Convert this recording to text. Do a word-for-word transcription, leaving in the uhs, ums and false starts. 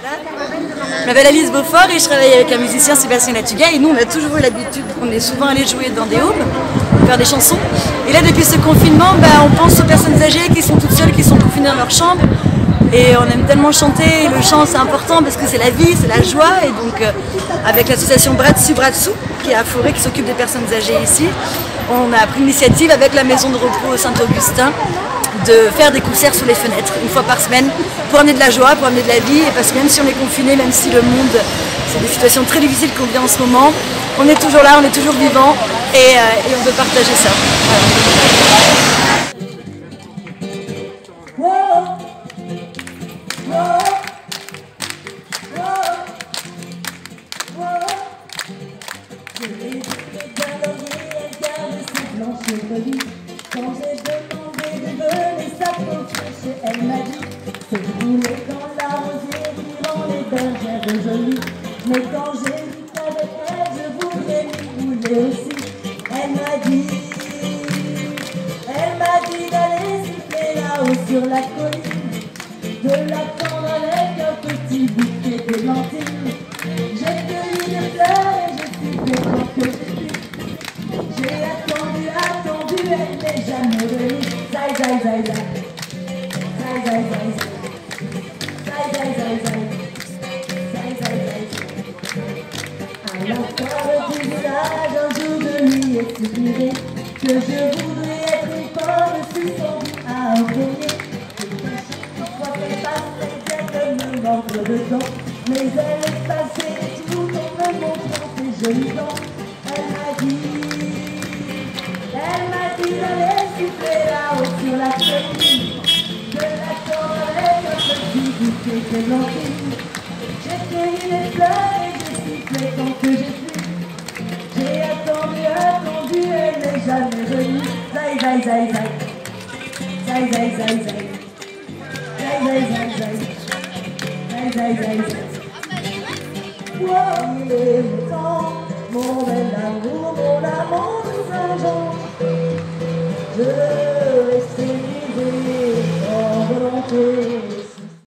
Je m'appelle Alice Beaufort et je travaille avec un musicien, Sébastien Latuga, et nous on a toujours eu l'habitude, on est souvent allé jouer dans des houmes, faire des chansons. Et là depuis ce confinement, bah, on pense aux personnes âgées qui sont toutes seules, qui sont confinées dans leur chambre. Et on aime tellement chanter, et le chant c'est important parce que c'est la vie, c'est la joie. Et donc euh, avec l'association Bras Dessus Bras Dessous, qui est à Forêt, qui s'occupe des personnes âgées ici, on a pris l'initiative avec la maison de repos Saint-Augustin de faire des concerts sous les fenêtres, une fois par semaine, pour amener de la joie, pour amener de la vie, et parce que même si on est confiné, même si le monde, c'est des situations très difficiles qu'on vit en ce moment, on est toujours là, on est toujours vivant, et, euh, et on veut partager ça. Voilà. Quand j'ai demandé de venir s'approcher, elle m'a dit se rouler dans la rosière, dans les bergères de Jolie. Mais quand j'ai vu qu'avec elle je voulais m'y rouler aussi, elle m'a dit, elle m'a dit d'aller siffler là-haut sur la colline, de l'attendre avec un petit bouquet de lentilles. J'ai cueilli des fleurs et j'ai sifflé tant que j'ai pu. J'ai attendu, attendu, elle n'est jamais venue. Zai, zai, zai, zai. Zai, zai, zai, zai. Zai, zai, zai, zai. Zai, zai, zai, zai. À la fois du village, un jour de lui expliquer que je voudrais être une femme suspendue à un grenier. Chaque fois qu'elle passe, elle vient de me mordre dedans. Mais elle est passée tout en me montrant ses jolies dents. Elle m'a dit, elle m'a dit d'aller siffler là-haut sur la colline, de l'attendre avec un petit bouquet de lentilles. J'ai cueilli les fleurs et j'ai sifflé tant que j'ai pu. J'ai attendu, attendu, elle n'est jamais venue. Zai, zai, zai, zai. Zai, zai, zai, zai. Zai, zai, zai, zai. Zai, zai, zai, zai. Wow, il est le temps, mon bel amour, mon amour de Saint-Jean. Je vais s'élever sans volonté.